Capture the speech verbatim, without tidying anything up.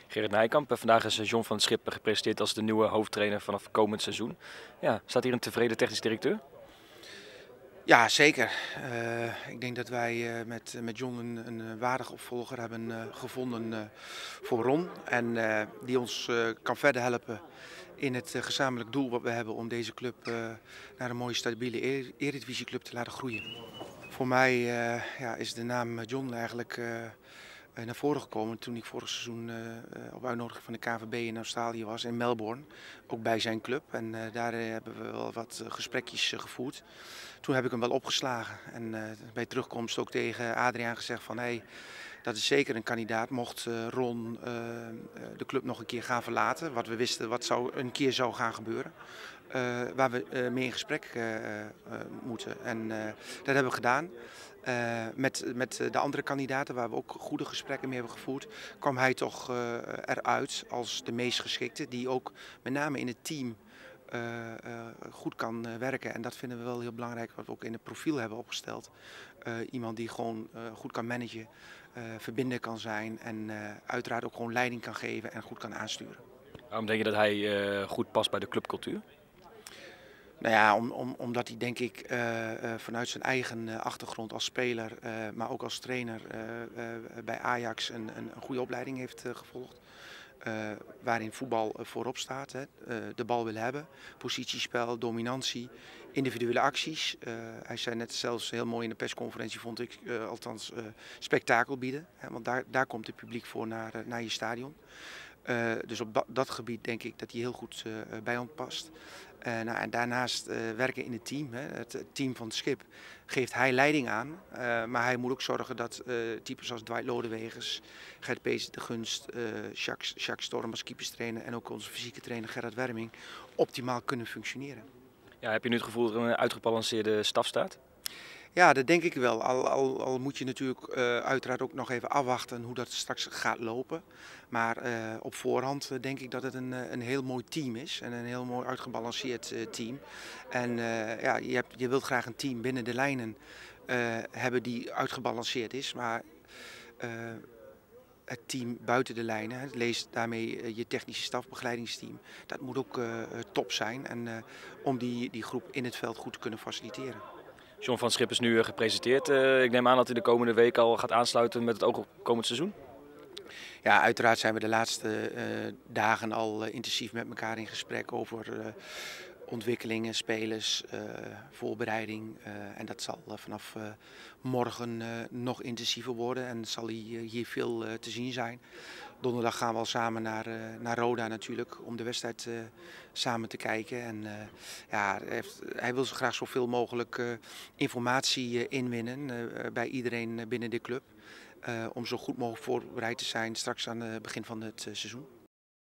Gerrit Nijkamp. Vandaag is John van 't Schip gepresenteerd als de nieuwe hoofdtrainer vanaf komend seizoen. Ja, staat hier een tevreden technisch directeur? Ja, zeker. Uh, ik denk dat wij uh, met, met John een, een waardige opvolger hebben uh, gevonden uh, voor Ron. En uh, die ons uh, kan verder helpen in het uh, gezamenlijk doel wat we hebben om deze club uh, naar een mooie stabiele eredivisieclub te laten groeien. Voor mij uh, ja, is de naam John eigenlijk uh, naar voren gekomen toen ik vorig seizoen uh, op uitnodiging van de K V B in Australië was, in Melbourne. Ook bij zijn club. En uh, daar uh, hebben we wel wat uh, gesprekjes uh, gevoerd. Toen heb ik hem wel opgeslagen. En uh, bij terugkomst ook tegen Adriaan gezegd van hey, dat is zeker een kandidaat. Mocht uh, Ron uh, de club nog een keer gaan verlaten, wat we wisten wat zou een keer zou gaan gebeuren. Uh, waar we uh, mee in gesprek uh, uh, moeten. En uh, dat hebben we gedaan. Uh, met, met de andere kandidaten, waar we ook goede gesprekken mee hebben gevoerd, kwam hij toch uh, eruit als de meest geschikte. Die ook met name in het team uh, uh, goed kan uh, werken. En dat vinden we wel heel belangrijk, wat we ook in het profiel hebben opgesteld. Uh, iemand die gewoon uh, goed kan managen, uh, verbinden kan zijn en uh, uiteraard ook gewoon leiding kan geven en goed kan aansturen. Waarom denk je dat hij uh, goed past bij de clubcultuur? Nou ja, om, om, omdat hij denk ik uh, uh, vanuit zijn eigen uh, achtergrond als speler, uh, maar ook als trainer uh, uh, bij Ajax een, een, een goede opleiding heeft uh, gevolgd. Uh, waarin voetbal uh, voorop staat. Hè. Uh, de bal wil hebben, positiespel, dominantie, individuele acties. Uh, hij zei net zelfs heel mooi in de persconferentie, vond ik, uh, althans uh, spektakel bieden. Hè, want daar, daar komt het publiek voor naar, uh, naar je stadion. Uh, dus op dat gebied denk ik dat hij heel goed uh, bij ons past. Uh, nou, en daarnaast uh, werken in het team. Hè. Het team van 't Schip geeft hij leiding aan. Uh, maar hij moet ook zorgen dat uh, types als Dwight Lodewegers, Gert Pees de Gunst, uh, Jacques, Jacques Storm als keeperstrainer en ook onze fysieke trainer Gerard Werming optimaal kunnen functioneren. Ja, heb je nu het gevoel dat er een uitgebalanceerde staf staat? Ja, dat denk ik wel. Al, al, al moet je natuurlijk uh, uiteraard ook nog even afwachten hoe dat straks gaat lopen. Maar uh, op voorhand uh, denk ik dat het een, een heel mooi team is. En een heel mooi uitgebalanceerd uh, team. En uh, ja, je, hebt, je wilt graag een team binnen de lijnen uh, hebben die uitgebalanceerd is. Maar uh, het team buiten de lijnen, lees daarmee je technische staf, begeleidingsteam, dat moet ook uh, top zijn. En uh, om die, die groep in het veld goed te kunnen faciliteren. John van 't Schip is nu gepresenteerd. Uh, ik neem aan dat hij de komende week al gaat aansluiten met het oog op komend seizoen. Ja, uiteraard zijn we de laatste uh, dagen al uh, intensief met elkaar in gesprek over uh, ontwikkelingen, spelers, uh, voorbereiding. Uh, en dat zal uh, vanaf uh, morgen uh, nog intensiever worden en zal hier, hier veel uh, te zien zijn. Donderdag gaan we al samen naar, uh, naar Roda natuurlijk om de wedstrijd uh, samen te kijken. En uh, ja, hij, heeft, hij wil zo graag zoveel mogelijk uh, informatie uh, inwinnen uh, bij iedereen binnen de club. Uh, om zo goed mogelijk voorbereid te zijn straks aan het begin van het uh, seizoen.